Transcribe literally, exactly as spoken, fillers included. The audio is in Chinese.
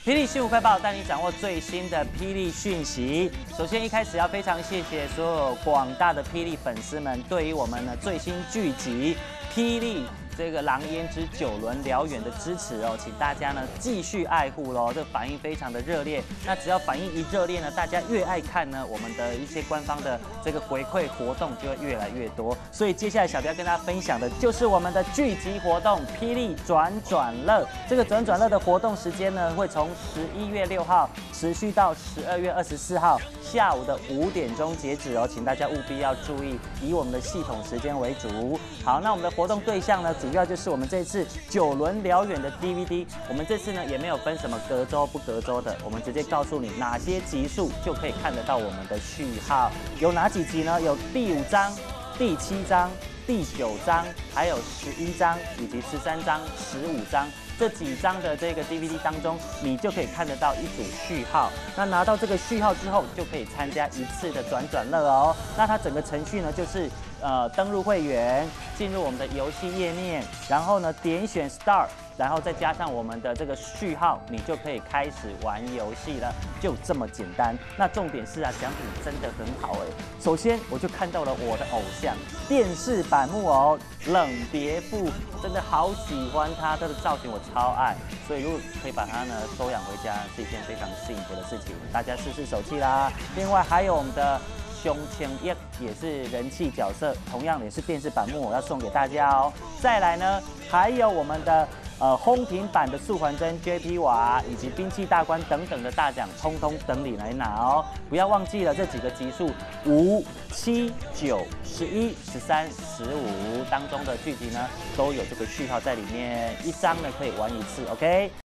霹雳新闻快报带你掌握最新的霹雳讯息。首先，一开始要非常谢谢所有广大的霹雳粉丝们对于我们呢最新剧集《霹雳》这个《狼烟之九轮燎原》的支持哦，请大家呢继续爱护喽，这反应非常的热烈。那只要反应一热烈呢，大家越爱看呢，我们的一些官方的这个回馈活动就会越来越多。所以接下来小彪跟大家分享的就是我们的剧集活动《霹雳转转乐》。这个转转乐的活动时间呢，会从十一月六号持续到十二月二十四号下午的五点钟截止哦，请大家务必要注意，以我们的系统时间为主。好，那我们的活动对象呢，主要就是我们这次九轮燎原的 D V D。我们这次呢也没有分什么隔周不隔周的，我们直接告诉你哪些集数就可以看得到我们的序号。有哪几集呢？有第五章、第七章、第九章，还有十一章以及十三章、十五章。这几张的这个 D V D 当中，你就可以看得到一组序号。那拿到这个序号之后，就可以参加一次的转转乐哦。那它整个程序呢，就是呃登入会员，进入我们的游戏页面，然后呢点选 Start， 然后再加上我们的这个序号，你就可以开始玩游戏了，就这么简单。那重点是啊，奖品真的很好哎。首先我就看到了我的偶像电视版木偶冷别富，真的好喜欢他，他的造型我超爱，所以如果可以把它呢收养回家，是一件非常幸福的事情。大家试试手气啦。另外还有我们的胸前叶也是人气角色，同样也是电视版木偶要送给大家哦。再来呢，还有我们的呃烘瓶版的素还真 J P 娃以及兵器大关等等的大奖，通通等你来拿哦！不要忘记了这几个集数，五、七、九、十一、十三、十五当中的剧集呢，都有这个序号在里面，一张呢可以玩一次 ，OK。